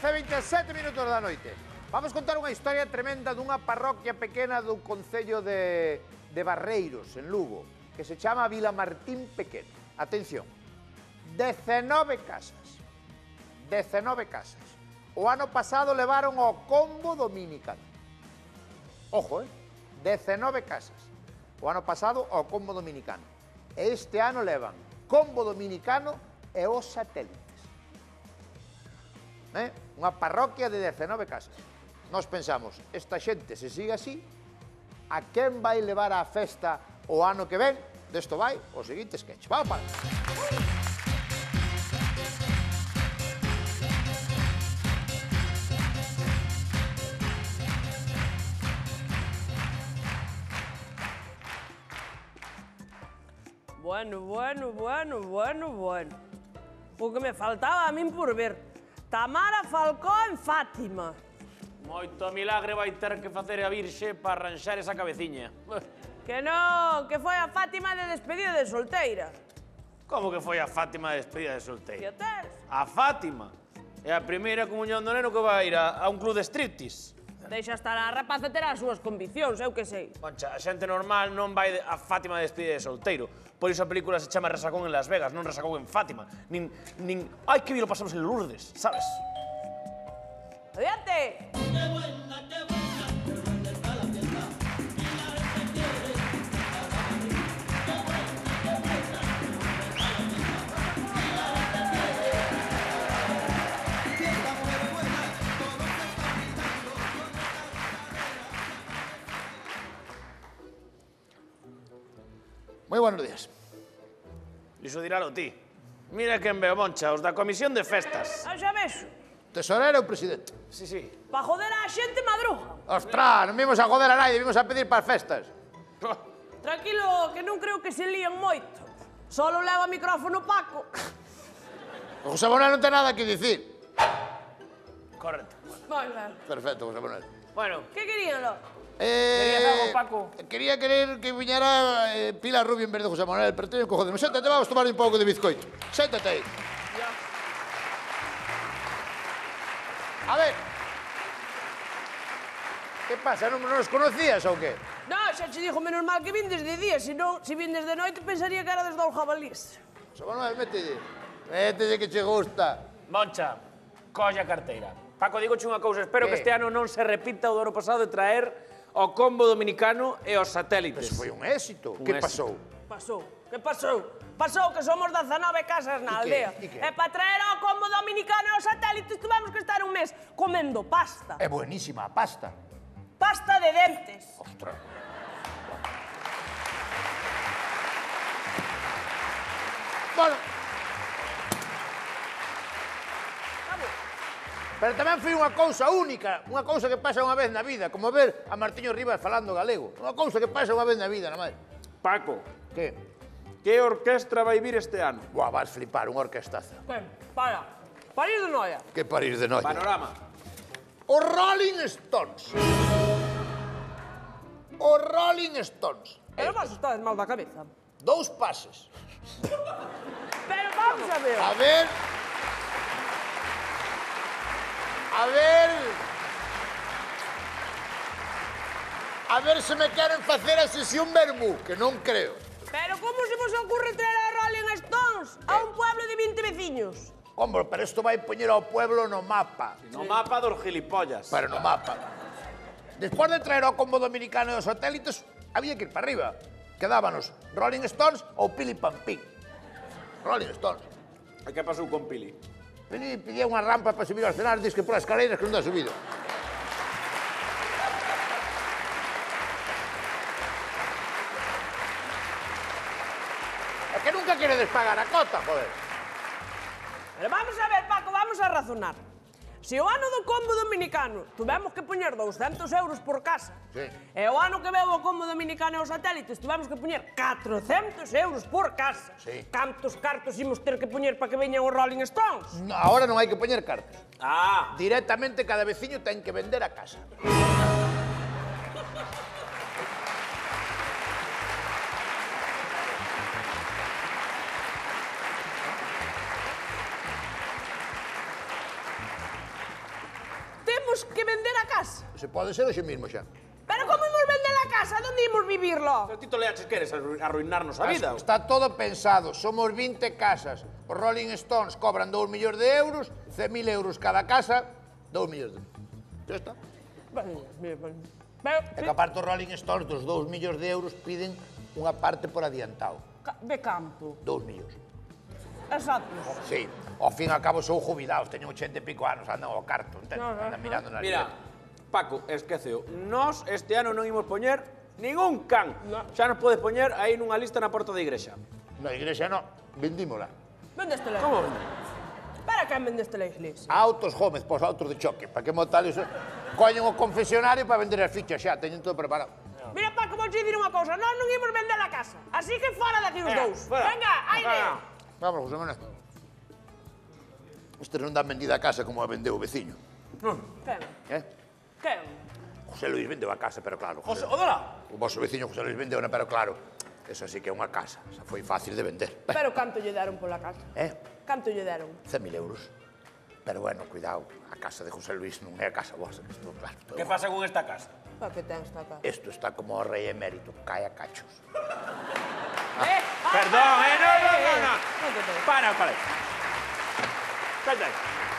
27 minutos da noite. Vamos contar unha historia tremenda dunha parroquia pequena do concello de Barreiros, en Lugo, que se chama Vila Martín Pequeno. Atención, 19 casas. 19 casas. O ano pasado levaron o combo dominicano. Ojo, 19 casas. O ano pasado o combo dominicano. E este ano levan combo dominicano e os satélites. Unha parroquia de 19 casas. Nós pensamos, esta xente se sigue así, a quen vai levar a festa o ano que ven? Desto vai o seguinte sketch. Vamos para. Bueno. O que me faltaba a min por ver. Tamara Falcó en Fátima. Moito milagre vai ter que facer a Virxe para arranxar esa cabeciña. Que non, que foi a Fátima de despedida de solteira. Como que foi a Fátima de despedida de solteira? Que tes? A Fátima? É a primeira comunión do neno que vai ir a un club de striptease. Deixa estar a rapaza ter as súas conviccións, eu que sei. Concha, a xente normal non vai a Fátima de despedida de solteiro. Por iso a película se chama Resacón en Las Vegas, non Resacón en Fátima. Nin... Ai, que bien lo pasamos en Lourdes, sabes? Adiante! Moi buenos días. Iso diralo ti. Mira quen veo, Moncha, os da Comisión de Festas. Xa vexo. Tesorero ou presidente? Sí. Pa joder a xente madruga. Ostras, non vimos a joder a nadie, vimos a pedir para as festas. Tranquilo, que non creo que se lían moito. Solo leva micrófono Paco. O José Manuel non ten nada que dicir. Correcto. Moi ben. Perfecto, José Manuel. Bueno, Que queríanlo? querías algo, Paco? Quería querer que viñera Pilar Rubio en vez de José Manuel, pero teño que joderme. Séntate, vamos a tomar un pouco de bizcoito. Séntate aí. A ver. Que pasa, non nos conocías ou que? Non, xa che dixo menos mal que vindes de día, senón, se vindes de noite, pensaría que era desde os jabalís. José Manuel, mételle. Mételle que che gusta. Moncha, colla a carteira. Paco, digoche unha cousa, espero que este ano non se repita o do ano pasado de traer o combo dominicano e os satélites. Pero foi un éxito. Que pasou? Que pasou? Pasou que somos 19 casas na aldea. E que? E para traer o combo dominicano e os satélites tuvemos que estar un mes comendo pasta. É buenísima a pasta. Pasta de dentes. Ostras. Bueno. Pero tamén foi unha cousa única, unha cousa que pasa unha vez na vida, como ver a Martiño Rivas falando galego. Unha cousa que pasa unha vez na vida, na madre. Paco, Que? que orquestra vai vir este ano? Buah, vas flipar, unha orquestaza. Ben, para. París de noia. Que París de noite. Panorama. Os Rolling Stones. Os Rolling Stones. Pero vos estades mal da cabeza. 2 pases. Pero vamos a ver. A ver... A ver se me queren facer a sesión Bermú, que non creo. Pero como se vos ocurre traer a Rolling Stones a un pueblo de 20 veciños? Hombre, pero isto vai poñer ao pueblo no mapa. No mapa dos gilipollas. Pero no mapa. Despois de traer o combo dominicano e os satélites, había que ir para arriba. Quedábanos Rolling Stones ou Pili Pampín. Rolling Stones. E que pasou con Pili? Pili pedía unha rampa para subir ao escenario, diz que polas escaleiras que non dá subido. É que nunca queredes pagar a cota, joder. Pero vamos a ver, Paco, vamos a razonar. Se o ano do combo dominicano tuvemos que poñer 200 euros por casa, e o ano que veu o combo dominicano e os satélites tuvemos que poñer 400 euros por casa, cantos cartos imos ter que poñer para que veñan os Rolling Stones? No, ahora non hai que poñer cartas. Ah, Directamente cada veciño ten que vender a casa. vender a casa. Se pode ser hoxe mismo xa. Pero como imos vender a casa? Onde imos vivirlo? Pero Tito Leaches, queres arruinarnos a vida? Está todo pensado, somos 20 casas. Os Rolling Stones cobran 2 millóns de euros, 100.000 euros cada casa, 2 millóns de euros. Ya está. Pero, E que aparte os Rolling Stones dos 2 millóns de euros piden unha parte por adiantado. de campo. 2 millóns. Exacto. Sí, ao fin e ao cabo son jubilados, teñen 80 e pico anos, andan ao carto, entendes? Andan mirando na Mira, libreta. Paco, esqueceo, nós este ano non imos poñer ningún can. Xa nos podes poñer aí nunha lista na porta da igrexa. Na igrexa non, vendímola. Vendeste la Como iglesia. vende? Para que vendeste la iglesia? Autos Gómez, pos autos de choque, para que montar iso. Coñen o confesionario para vender as fichas xa, teñen todo preparado. Mira, Paco, vou dicir unha cousa. Nós non imos vender a casa. Así que fora daqui os dous. fuera. Venga, aire. Vamos, José Manuel. Estes non dan vendida a casa como a vendeu o veciño. Quen? Eh? Quen? José Luis vendeu a casa, pero claro. José, odora. O vosso veciño José Luis vendeu, pero claro. Esa sí que é unha casa, esa foi fácil de vender. Pero canto lle deron pola casa? Canto lle deron? 100.000 euros. Pero bueno, cuidado, a casa de José Luis non é a casa vosa, que isto, claro. Que pasa con esta casa? Para que ten esta casa? Isto está como o rei emérito, cae a cachos. Perdón, no. Non te ten. Para. Calda aí.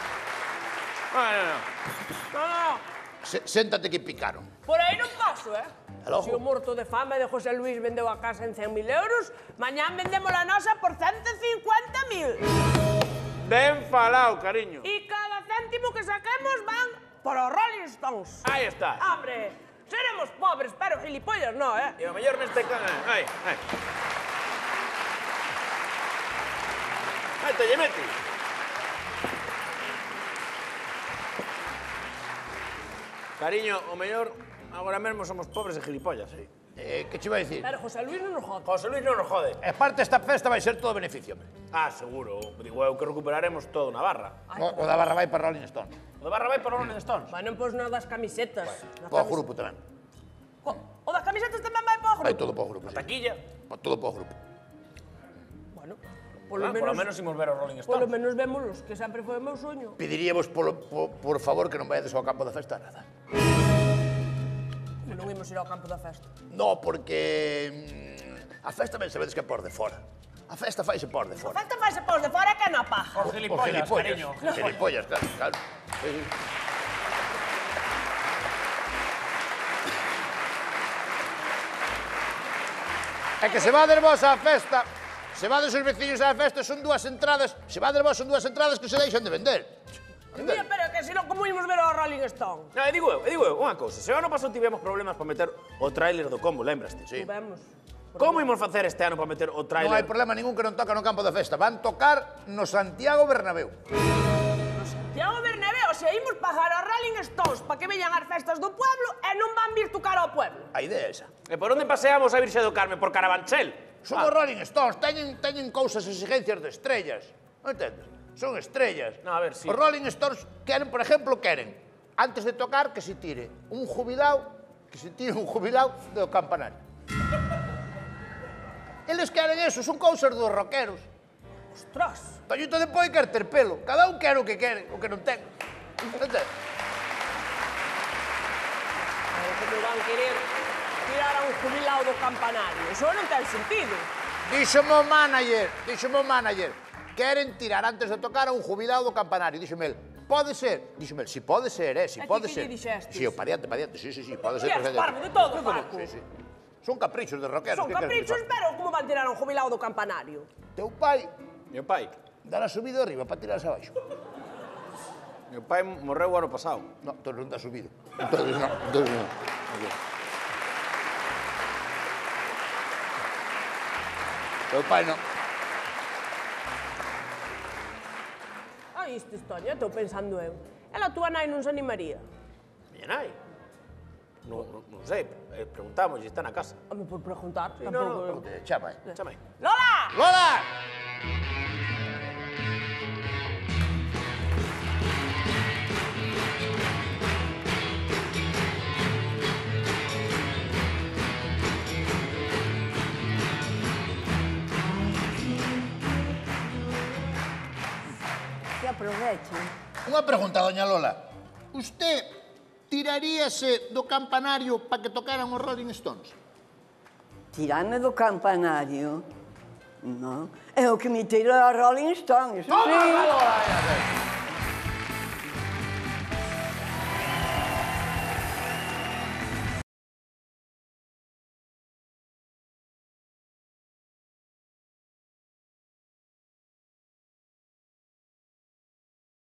No. No. Séntate que picaron. Por aí non paso, Aló. Si o morto de fame de José Luis vendeu a casa en 100.000 euros, mañán vendemos a nosa por 150.000. Ben falao, cariño. E cada céntimo que saquemos van por os Rolling Stones. Aí está. Hombre, seremos pobres, pero gilipollas no, E o mellor neste can... Aí. Aí te lle meti. Cariño, o mellor agora mesmo somos pobres e gilipollas, Que che vai dicir? Pero José Luis non nos jode. José Luis non nos jode. E parte esta festa vai ser todo beneficio, hombre. Ah, seguro. Digo eu que recuperaremos todo na barra. O da barra vai para Rolling Stone. O da barra vai para Rolling Stones. Vai non pos nada das camisetas. Para o grupo tamén. O das camisetas tamén vai para o Vai grupo. todo para o grupo, sí. Taquilla. Para todo para o grupo. Bueno, Por lo menos imos ver os Rolling Polo Stones. menos vémolos, que sempre foi o meu soño. Pediríamos por favor que non vayades ao campo da festa nada. Non imos ir ao campo da festa. No, porque a festa ben sabedes que é por de fora. A festa faise por de A fora. festa faise pos de fora que na paja. Os gilipollas, cariño. Gilipollas, claro. Sí, sí. É que se vades vos á festa, se vades os veciños á festa, son dúas entradas, se vades vos son dúas entradas que se deixan de vender. Mira, pero que se non, como imos ver ao Rolling Stone? No, digo eu, unha cousa. Se o ano pasado tivemos problemas para meter o tráiler do combo, lembraste? Sí. Vemos. Como imos facer este ano para meter o Non tráiler? hai problema ningún que non toca no campo da festa. Van tocar no Santiago Bernabéu. Santiago Bernabéu, se imos pagar aos Rolling Stones para que veñan as festas do pueblo e non van vir tocar ao pueblo. A idea é esa. E por onde paseamos a Virxe do Carme? Por Carabanchel? Son os Rolling Stones, teñen cousas, exigencias de estrellas. Non entendes? Son estrellas. No, a ver, sí. Os Rolling Stones queren, por exemplo, antes de tocar, que se tire un jubilado do campanario. Eles queren eso, son cousas dos rockeros. Ostras. Toñito de Poi quer ter pelo. Cada un quere o que quere, o que non ten. Entendes? Pero como van querer tirar a un jubilado do campanario? Eso non ten sentido. Díxome o manager, queren tirar antes de tocar a un jubilado do campanario. Díxome el, pode ser? Díxome el, si pode ser, si E pode ti que ser. lle dixestes? Si, o pariente, sí, pode ser. Ti eres parvo de todo, Paco. Sí. Son caprichos de rockeros. Son que queres que caprichos, faga? pero como van tirar a un jubilado do campanario? Teu pai Meu pai. dará subido arriba para tirarse abaixo. Meu pai morreu o ano pasado. No, entón non dá subido. Entonces no. Teu pai non. Ai, esta historia, estou pensando eu. Ela, túa nai non se animaría. Miña nai. Non sei, preguntamos, está na casa. Home, por preguntar, no, tampouco... Chama, Chama aí. Lola! Lola! Que aprovechen. Unha pregunta, doña Lola. Usted tiraríase do campanario para que tocaran os Rolling Stones? Tirarme do campanario? Non. É o que me tira a Rolling Stones. Toma, valor!